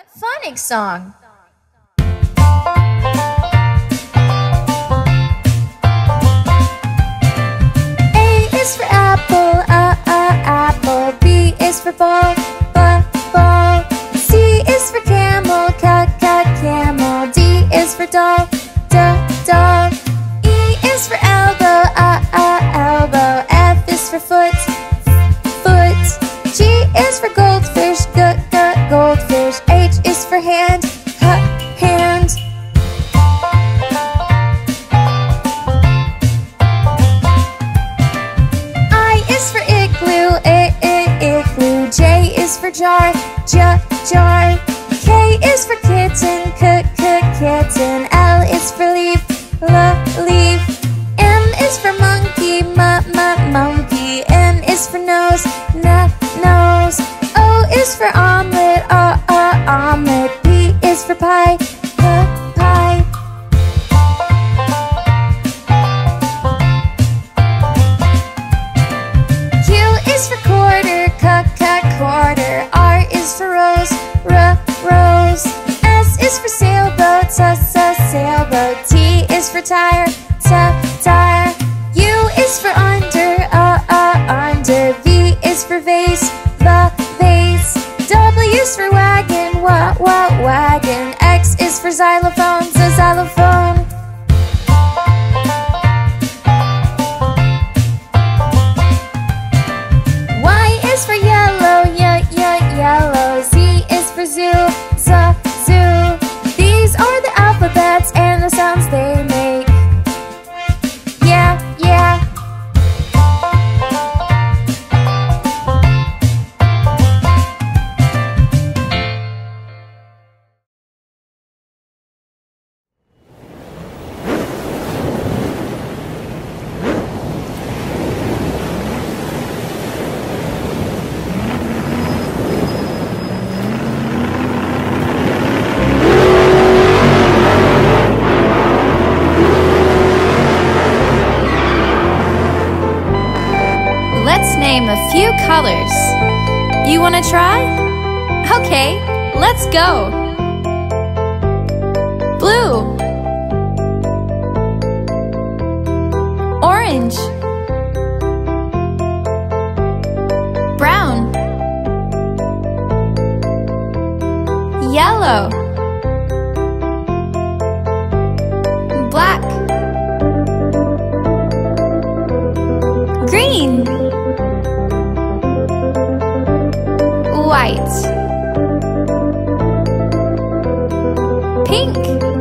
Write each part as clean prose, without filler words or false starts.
Phonics song. A is for apple, apple. B is for ball, ball. C is for camel, camel. D is for doll, doll. E is for elbow, elbow. F is for foot, foot. G is for goldfish, goldfish. H is for hand, hand. I is for igloo, igloo. J is for jar, jar. K is for kitten, kitten. L is for leaf, leaf. M is for monkey, monkey. N is for nose, nose. O is for omelet, omelet. P is for pie, pie. Q is for quarter, quarter. R is for rose, rose. S is for sailboat, sailboat. T is for tire, tire. U is for under, under. V is for vase, vase. W is for wagon, wagon. X is for xylophone, xylophone. Y is for yellow, yellow. Z is for zoo, zoo. These are the alphabets and the sounds they make. Yeah, yeah. Let's name a few colors. You want to try? Okay, let's go. Blue, orange, brown, yellow, black, green, white, pink,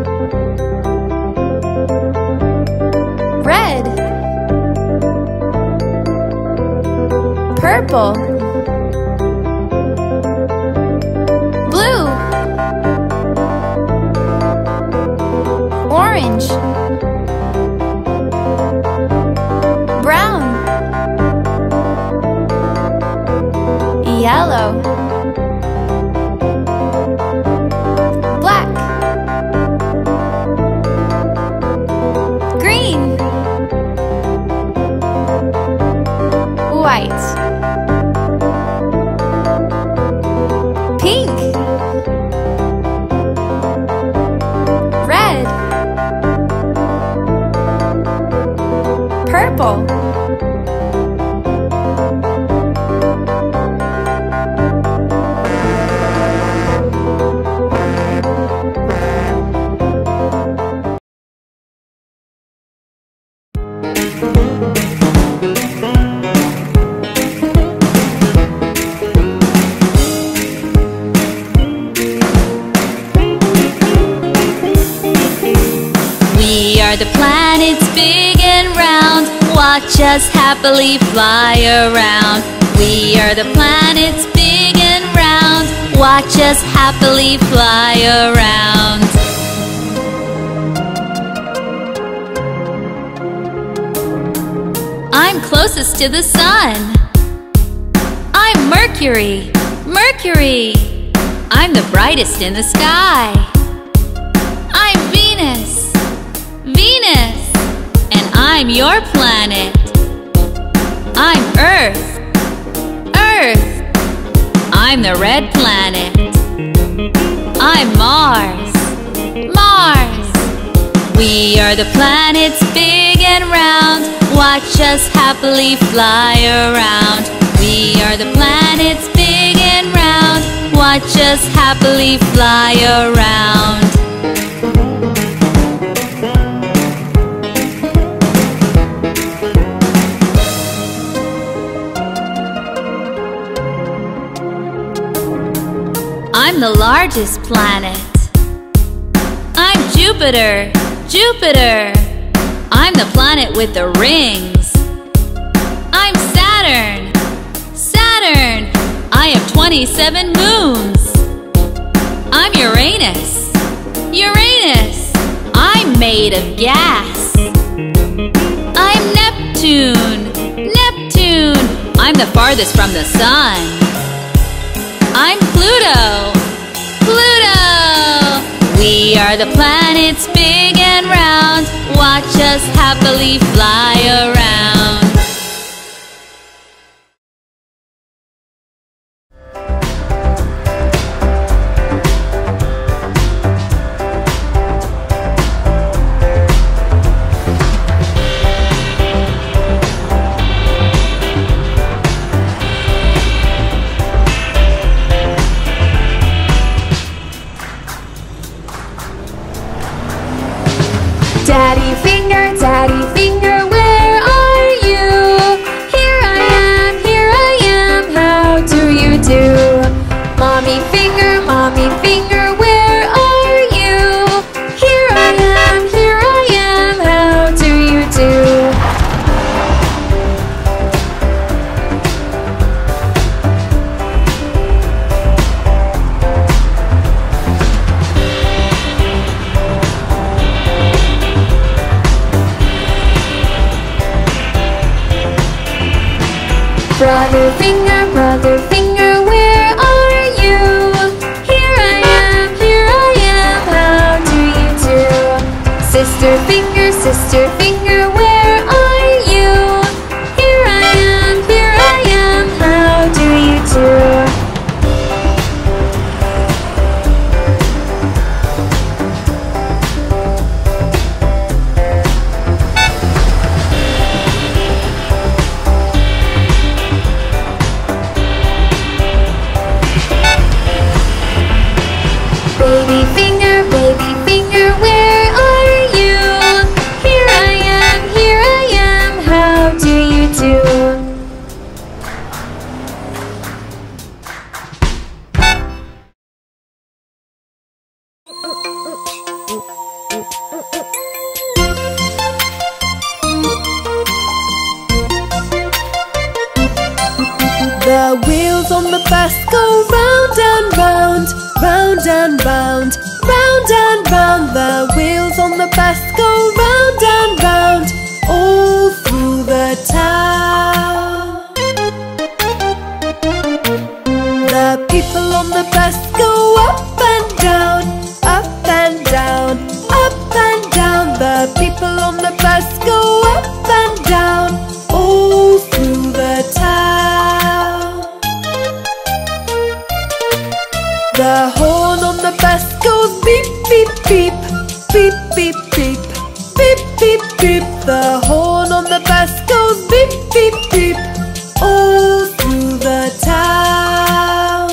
red, purple, blue, orange, brown, yellow, black, green, white, pink, red, purple, We are the planets big and round. Watch us happily fly around. We are the planets big and round. Watch us happily fly around. I'm closest to the sun. I'm Mercury, Mercury. I'm the brightest in the sky. I'm Venus, Venus. And I'm your planet. I'm Earth, Earth. I'm the red planet. I'm Mars. Mars. We are the planets big and round. Watch us happily fly around. We are the planets big and round. Watch us happily fly around. I'm the largest planet. I'm Jupiter. Jupiter. I'm the planet with the rings. I'm Saturn. Saturn. I have 27 moons. I'm Uranus. Uranus. I'm made of gas. I'm Neptune. Neptune. I'm the farthest from the sun. I'm Pluto. Pluto. We are the planets big and round. Watch us happily fly around. Daddy finger, where are you? Here I am, how do you do? Mommy finger, where are you? Here I am, how do you do? Brother finger, where are you? Here I am, how do you do? Sister finger, where are you? Here I am, how do you do? Baby finger, where are you? Here I am, how do you do? The wheels on the bus go round and round, round and round, round and round. The wheels on the bus go round and round, all through the town. The people on the bus go up and down, up and down, up and down. The people on the bus go up and down, all through the town. The horn on the bus goes beep, beep, beep, beep, beep, beep, beep, beep, beep. The horn on the bus goes beep, beep, beep, all through the town.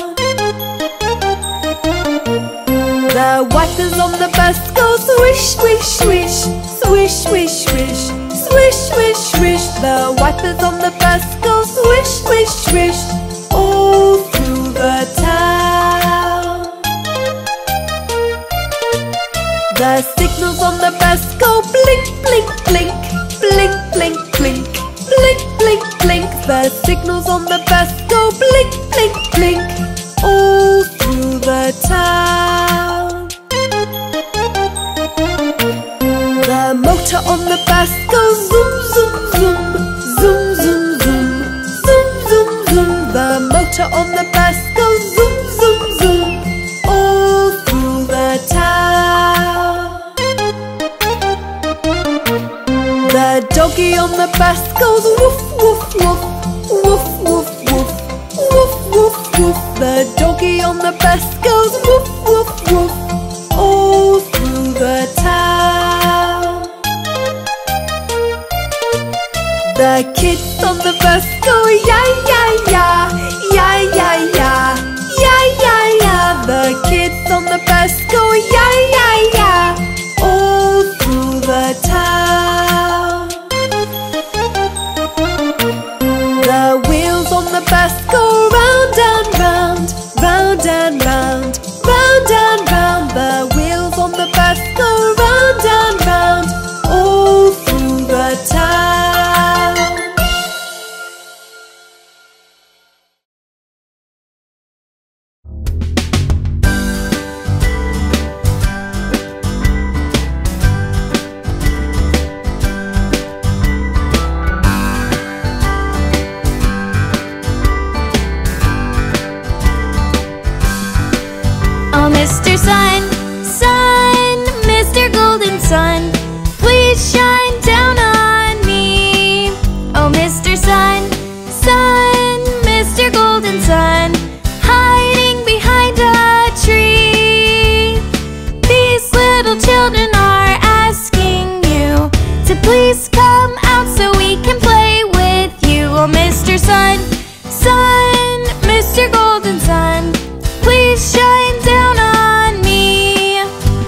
The wipers on the bus go swish, swish, swish, swish, swish, swish, swish, swish, swish. The wipers on the bus go swish, swish, swish, all through the town. The signals on the bus go blink, blink, blink, blink, blink, blink, blink, blink, blink. The signals on the bus go blink, blink, blink, all through the town. The motor on the bus goes zoom, zoom, zoom, zoom, zoom, zoom, zoom, zoom, zoom. The motor on the bus goes zoom, zoom, zoom, all through the town. The doggy on the bus goes woof, woof, woof, woof, woof, woof, woof, woof, woof. The doggy on the bus goes woof, woof, woof, go yeah. Yeah. The kids on the bus go yeah. All through the town. The wheels on the bus go round and round, round and round, round and round. The wheels on the bus go round and round, all through the town. Oh, Mr. Sun, Sun, Mr. Golden Sun, please shine down on me. Oh, Mr. Sun, Sun, Mr. Golden Sun, hiding behind a tree. These little children are asking you to please come out so we can play with you. Oh, Mr. Sun, Sun, Mr. Golden Sun, please shine down on me.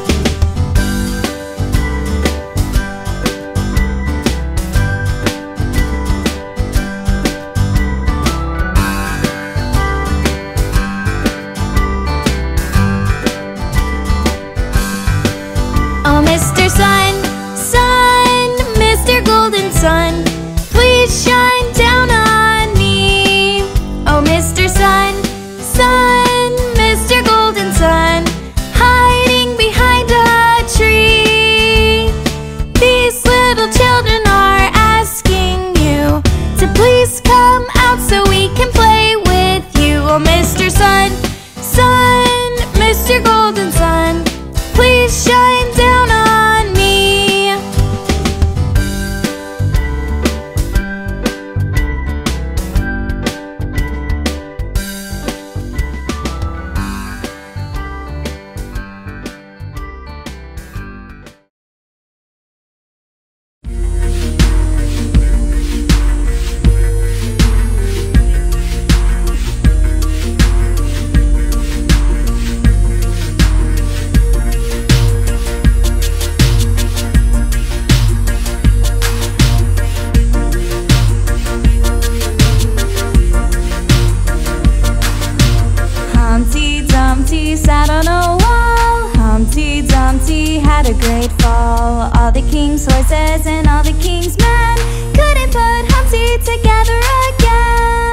Oh, Mr. Sun, Sun, Mr. Golden Sun, please shine down on me. Oh, Mr. Sun, Sun, Mr. Golden Sun, hiding behind a tree. These little children are asking you to please come out so we can play with you. Oh, Mr. Sun, Sun, Mr. Golden Sun, please shine down on me. Humpty Dumpty sat on a wall. Humpty Dumpty had a great fall. All the king's horses and all the king's men couldn't put Humpty together again.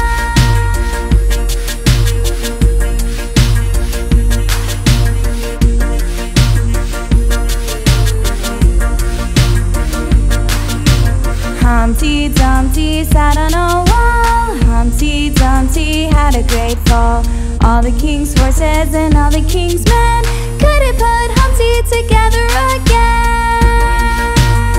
Humpty Dumpty sat on a wall. Humpty Dumpty had a great fall. All the king's horses and all the king's men couldn't put Humpty together again.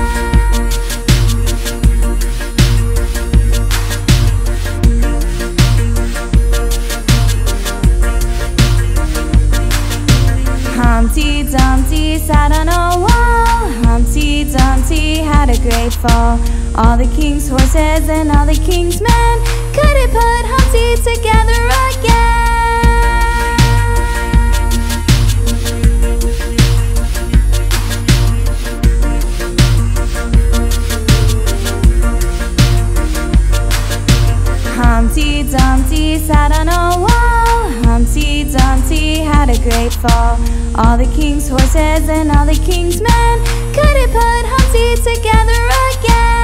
Humpty Dumpty sat on a wall. Humpty Dumpty had a great fall. All the king's horses and all the king's men couldn't put Humpty together again. Humpty Dumpty sat on a wall. Humpty Dumpty had a great fall. All the king's horses and all the king's men couldn't put Humpty together again.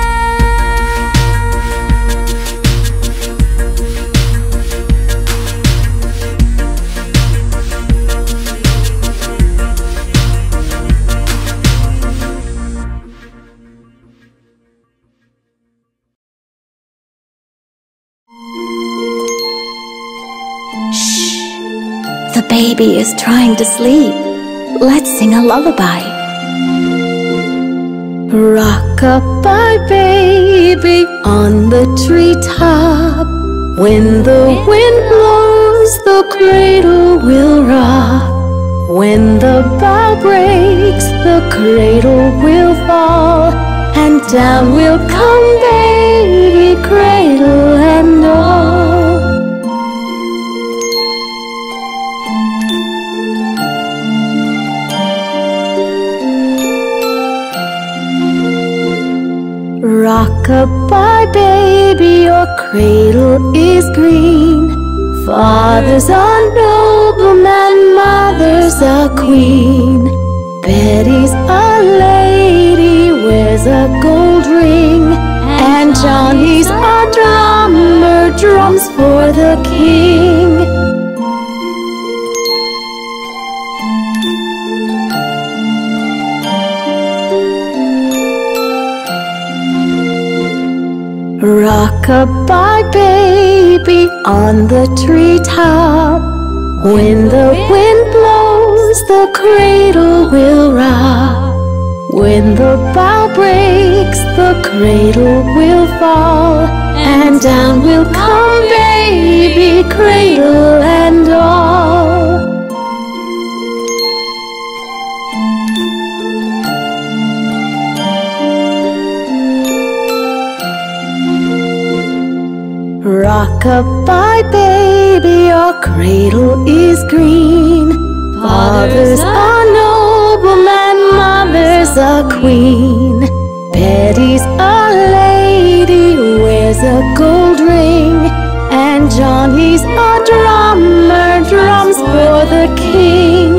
The baby is trying to sleep. Let's sing a lullaby. Rock-a-bye baby on the treetop. When the wind blows, the cradle will rock. When the bough breaks, the cradle will fall, and down will come baby, cradle Rock-a-bye, baby, your cradle is green. Father's a nobleman, mother's a queen. Betty's a lady, wears a gold ring. And Johnny's a drummer, drums for the king. Rock-a-bye, baby, on the treetop. When the wind blows, the cradle will rock. When the bough breaks, the cradle will fall. And down will come baby, cradle and all. Rock-a-bye, baby, your cradle is green. Father's a nobleman, mother's a queen. Betty's a lady, wears a gold ring. And Johnny's a drummer, drums for the king.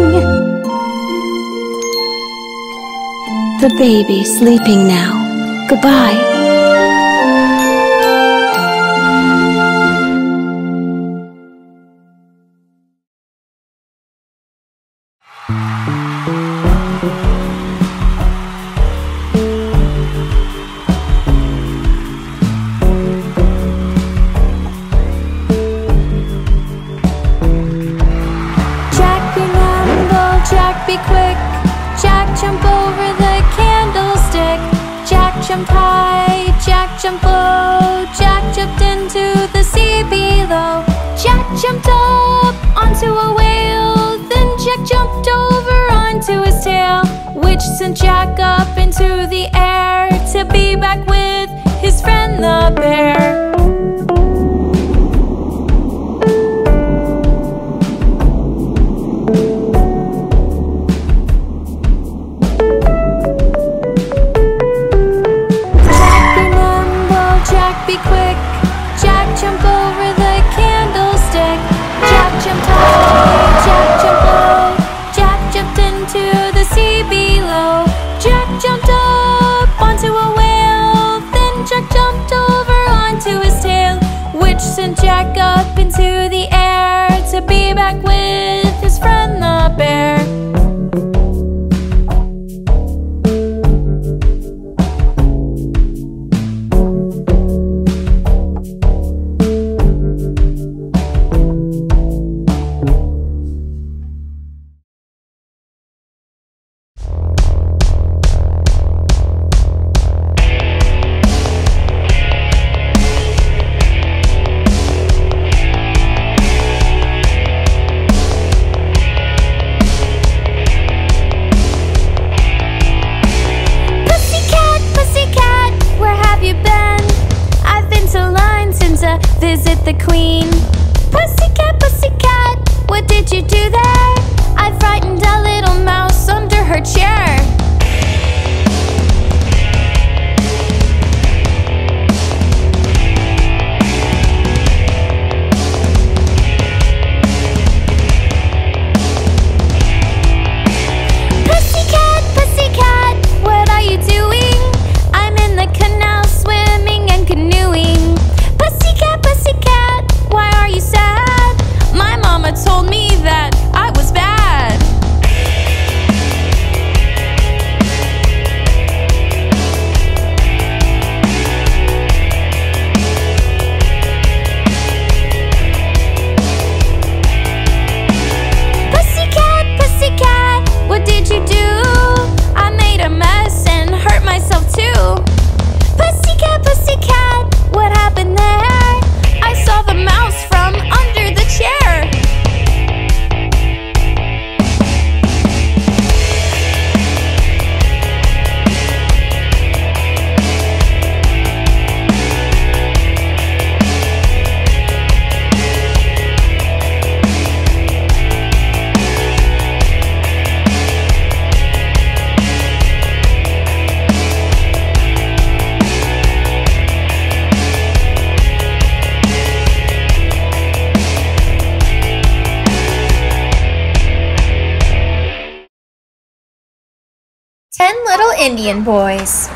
The baby's sleeping now. Goodbye. Jumped up onto a whale, then Jack jumped over onto his tail, which sent Jack up into the air to be back with his friend the bear. Jack be nimble, Jack be quick, Jack jump over the candlestick. Jack jumped high, Jack jumped low, Jack jumped into the sea below. Jack jumped up onto a whale, then Jack jumped over onto his tail, which sent Jack up into the air to be back with his friend the bear. Visit the Queen. Pussycat, pussycat, what did you do there? I frightened a little mouse under her chair. Pussycat, pussycat, what are you doing? I'm in the canal swimming and canoeing. Pussycat, pussycat, why are you 10 little Indian boys.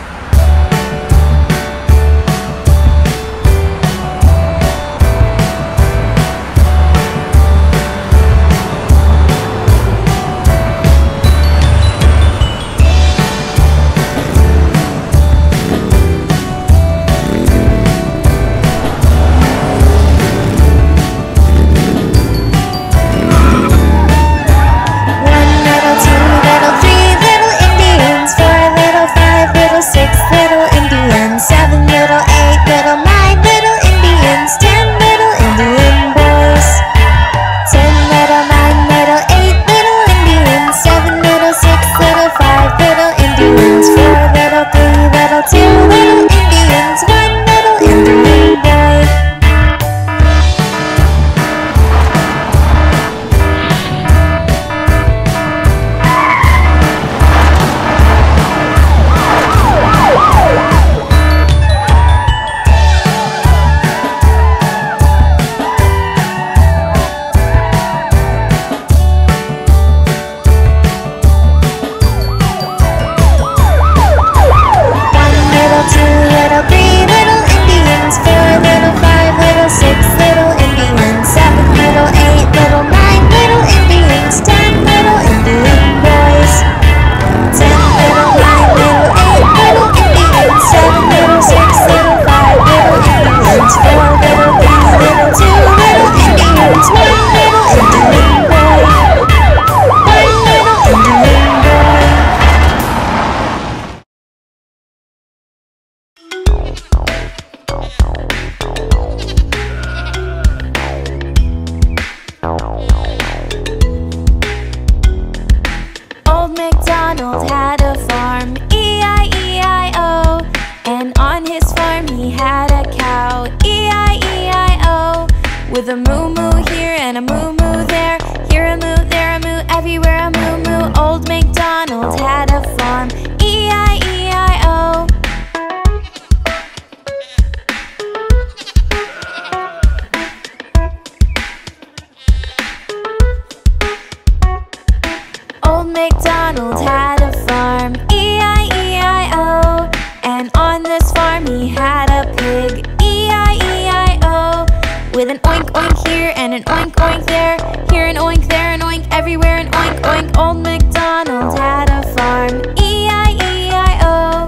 Old MacDonald had a farm, E-I-E-I-O. And on his farm he had a cow, E-I-E-I-O. With a moo-moo here and a moo-moo there, here a moo, there a moo, everywhere a moo-moo. Old MacDonald had a farm, E-I-E-I-O. Old MacDonald had a farm, E-I-E-I-O. And on this farm he had a pig, E-I-E-I-O. With an oink oink here and an oink oink there, here an oink, there an oink, everywhere an oink oink. Old MacDonald had a farm, E-I-E-I-O.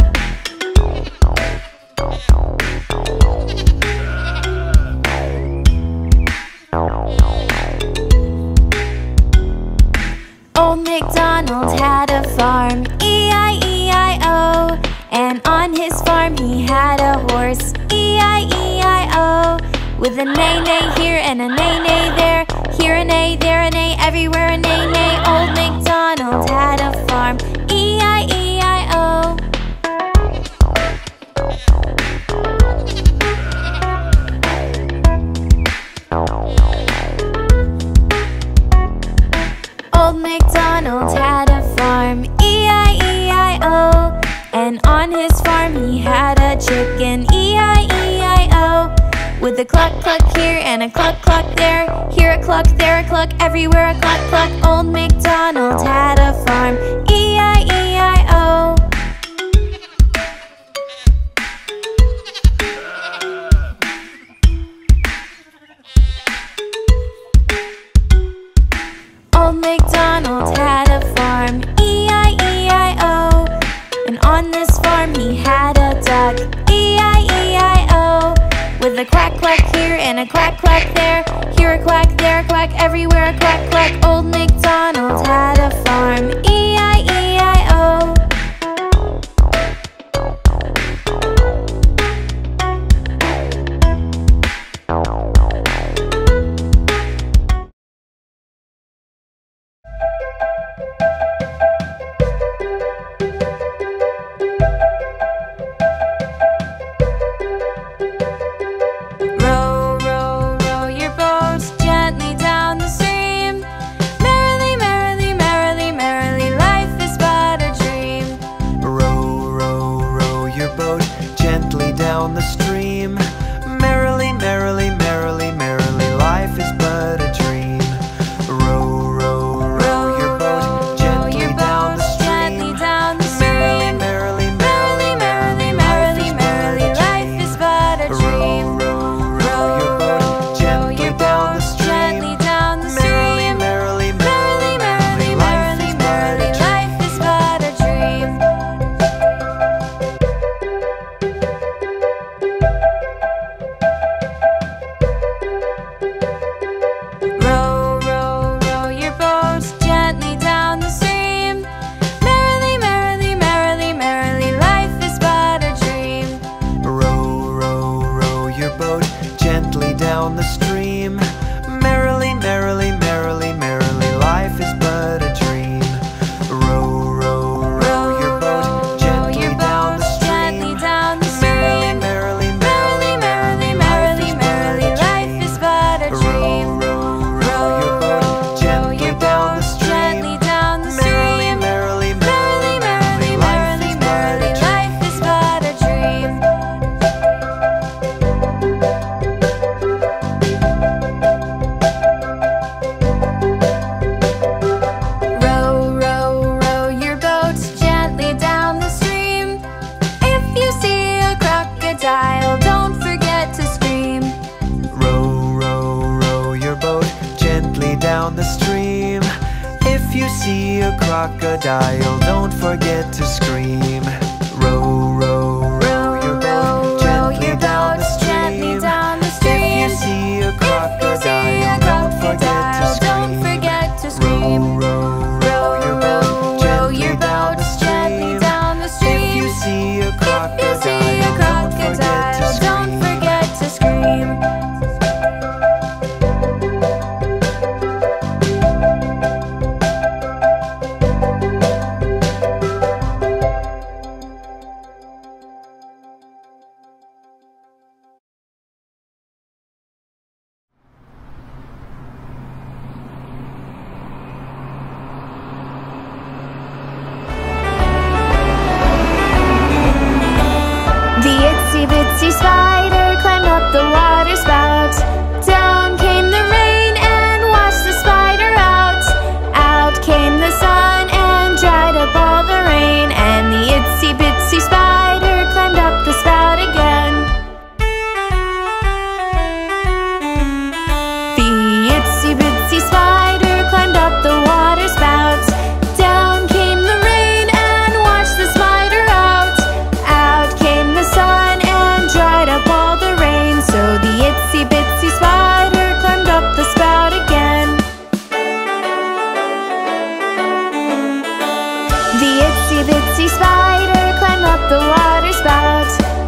Old MacDonald had a farm, E-I-E-I-O. And on his farm he had a horse, E-I-E-I-O. With a neigh-neigh here and a neigh-neigh there, here a neigh, there a neigh, everywhere a neigh-neigh. Old MacDonald had a farm, E-I-E-I-O. Old MacDonald had a farm, E-I-E-I-O. And on his farm he had a chicken, E-I-E-I-O. With a cluck cluck here and a cluck cluck there, here a cluck, there a cluck, everywhere a cluck cluck. Old MacDonald had a farm, E-I-E-I-O. Old MacDonald had a farm, E-I-E-I-O. And on this farm he had a duck, E-I-E-I-O. With a quack quack here and a quack quack there, here a quack, there a quack, everywhere a quack quack. Old MacDonald had a farm, E-I-E-I-O. Row, row, row your boat gently down the stream. Merrily, merrily, merrily. crocodile, don't forget to scream. Row, row, row your boat gently down the stream. If you see a crocodile, don't forget to scream. Row, row, row your boat gently down the stream. If you see a crocodile, don't forget to scream. The itsy bitsy spider climbed up the water spout. Down came the rain and washed the spider out. Out came the sun and dried up all the rain. And the itsy bitsy spider climbed up the spout again. The itsy bitsy spider climbed up the water spout. Down came the rain and washed the spider out. Out came the sun and dried up all the rain. So the itsy bitsy spider climbed up the spout again. The itsy bitsy spider climbed up the water spout.